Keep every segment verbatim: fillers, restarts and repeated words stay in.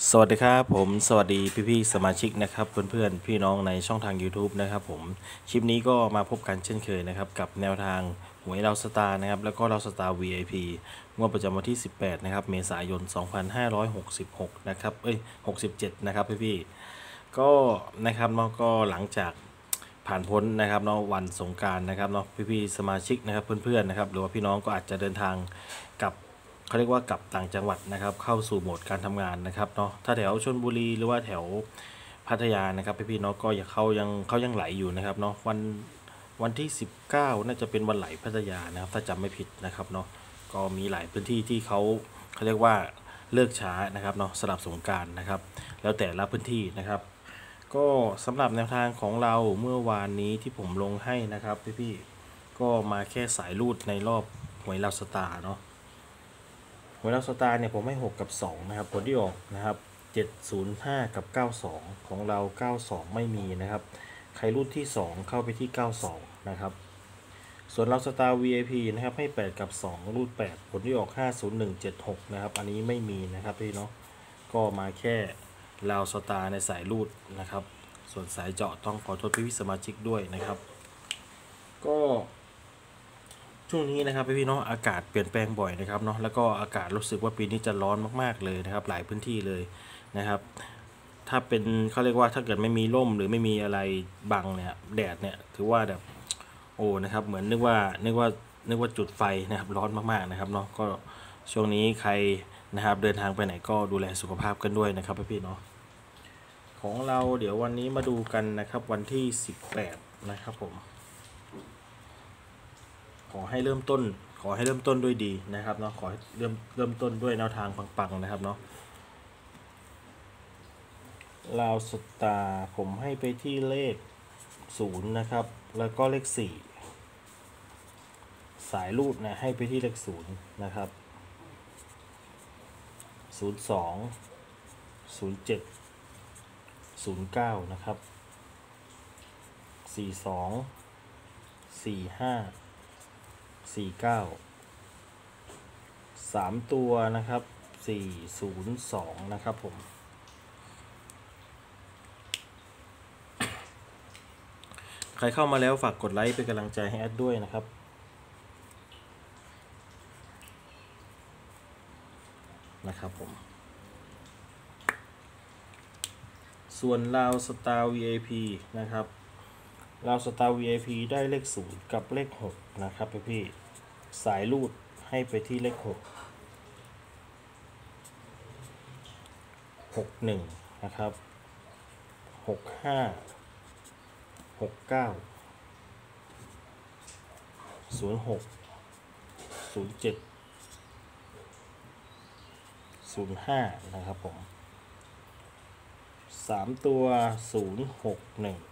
สวัสดีครับผมสวัสดีพี่ๆสมาชิกนะครับเพื่อนๆพี่น้องในช่องทาง YouTube นะครับผมคลิปนี้ก็มาพบกันเช่นเคยนะครับกับแนวทางหวยเราสตาร์นะครับแล้วก็เราสตาร์ วี ไอ พี งวดประจำวันที่สิบแปดนะครับเมษายนสองพันห้าร้อยหกสิบหกนะครับเอ้ยหกสิบเจ็ดนะครับพี่ๆก็นะครับเนาะก็หลังจากผ่านพ้นนะครับเนาะวันสงกรานต์นะครับเนาะพี่ๆสมาชิกนะครับเพื่อนๆนะครับหรือว่าพี่น้องก็อาจจะเดินทางกับ เขาเรียกว่ากลับต่างจังหวัดนะครับเข้าสู่โหมดการทำงานนะครับเนาะถ้าแถวชลบุรีหรือว่าแถวพัทยานะครับพี่ๆเนาะก็ยังเขายังเขายังไหลอยู่นะครับเนาะวันวันที่สิบเก้าน่าจะเป็นวันไหลพัทยานะครับถ้าจำไม่ผิดนะครับเนาะก็มีหลายพื้นที่ที่เขาเขาเรียกว่าเลิกช้านะครับเนาะสลับสงกรานต์นะครับแล้วแต่ละพื้นที่นะครับก็สำหรับแนวทางของเราเมื่อวานนี้ที่ผมลงให้นะครับพี่ๆก็มาแค่สายรูดในรอบหวยลาวสตาร์เนาะ หวยเราสตาร์เนี่ยผมให้หกกับสองนะครับผลที่ออกนะครับเจ็ด ศูนย์ ห้ากับเก้าสองของเราเก้าสองไม่มีนะครับใครรุ่นที่สองเข้าไปที่เก้าสองนะครับส่วนเราสตาร์ วี ไอ พี นะครับให้แปดกับสองรุ่นแปดผลที่ออกห้า ศูนย์ หนึ่ง เจ็ด หกนะครับอันนี้ไม่มีนะครับพี่เนาะก็มาแค่เราสตาร์ในสายรูดนะครับส่วนสายเจาะต้องขอโทษพี่ๆสมาชิกด้วยนะครับก็ช่วงนี้นะครับพี่ๆเนาะอากาศเปลี่ยนแปลงบ่อยนะครับเนาะแล้วก็อากาศรู้สึกว่าปีนี้จะร้อนมากๆเลยนะครับหลายพื้นที่เลยนะครับถ้าเป็นเขาเรียกว่าถ้าเกิดไม่มีร่มหรือไม่มีอะไรบังเนี่ยแดดเนี่ยถือว่าแบบโอ้นะครับเหมือนนึกว่านึกว่านึกว่าจุดไฟนะครับร้อนมากๆนะครับเนาะก็ช่วงนี้ใครนะครับเดินทางไปไหนก็ดูแลสุขภาพกันด้วยนะครับพี่ๆเนาะของเราเดี๋ยววันนี้มาดูกันนะครับวันที่สิบแปดนะครับผม ขอให้เริ่มต้นขอให้เริ่มต้นด้วยดีนะครับเนาะขอให้เริ่มเริ่มต้นด้วยแนวทางปังๆนะครับเนาะลาวสตาร์ผมให้ไปที่เลขศูนย์นะครับแล้วก็เลขสี่สายรูดนะให้ไปที่เลขศูนย์นะครับศูนย์สองศูนย์เจ็ดศูนย์เก้านะครับสี่สองสี่ห้าสี่เก้าสามตัวนะครับสี่ศูนย์สองนะครับผมใครเข้ามาแล้วฝากกดไลค์เป็นกำลังใจให้แอดด้วยนะครับนะครับผมส่วนลาวสตาร์ วี ไอ พี นะครับลาวสตาร์ วี ไอ พี ได้เลขศูนย์กับเลขหกนะครับพี่ๆสายรูดให้ไปที่เลขหก หกหนึ่งนะครับหกห้าหกเก้าศูนย์หกศูนย์เจ็ดศูนย์ห้านะครับผมสามตัวศูนย์หกหนึ่ง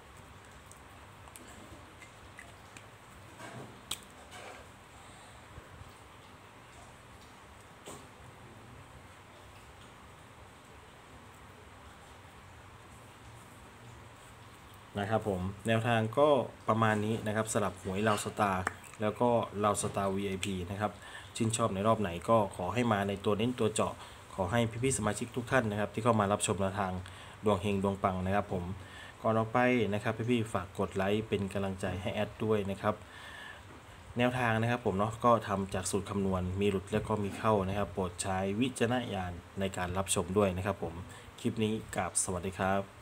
นะครับผมแนวทางก็ประมาณนี้นะครับสลับหวยเราสตาร์แล้วก็เราสตาร์ วี ไอ พี นะครับชื่นชอบในรอบไหนก็ขอให้มาในตัวเน้นตัวเจาะขอให้พี่ๆสมาชิกทุกท่านนะครับที่เข้ามารับชมแนวทางดวงเฮงดวงปังนะครับผมก่อนออกไปนะครับพี่ๆฝากกดไลค์เป็นกำลังใจให้แอดด้วยนะครับแนวทางนะครับผมเนาะก็ทำจากสูตรคำนวณมีหลุดแล้วก็มีเข้านะครับโปรดใช้วิจารณญาณในการรับชมด้วยนะครับผมคลิปนี้กราบสวัสดีครับ